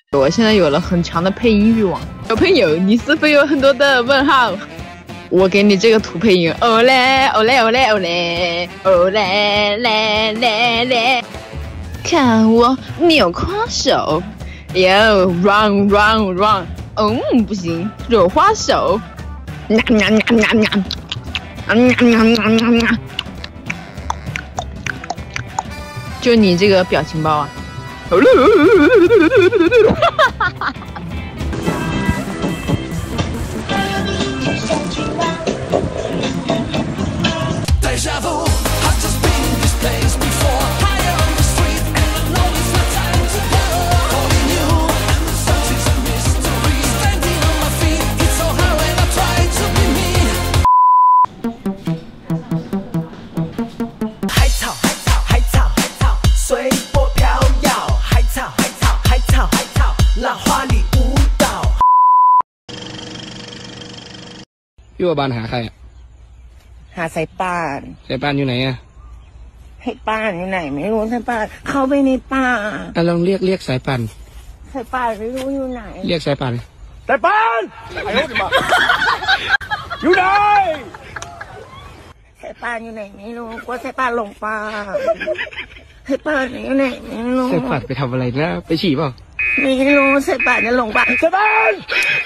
我现在有了很强的配音欲望。小朋友，你是否有很多的问号？我给你这个图配音，哦嘞哦嘞哦嘞哦嘞哦嘞嘞嘞嘞，看我扭胯手，哟 run run run， 不行，揉花手，就你这个表情包啊。 พี่ว่าบ้านหาใครอ่ะหาสายป่านสายป่านอยู่ไหนอ่ะให้ป่านอยู่ไหนไม่รู้สายป่านเข้าไปในป่าลองเรียกสายป่านสายป่านไม่รู้อยู่ไหนเรียกสายป่านสายป่านไอ้โน้ตมาอยู่ไหนสายป่านอยู่ไหนไม่รู้กลัวสายป่านหลงป่าสายป่านอยู่ไหนไม่รู้สายป่านไปทำอะไรนะไปฉี่เปล่าไม่รู้สายป่านจะหลงป่าสายป่าน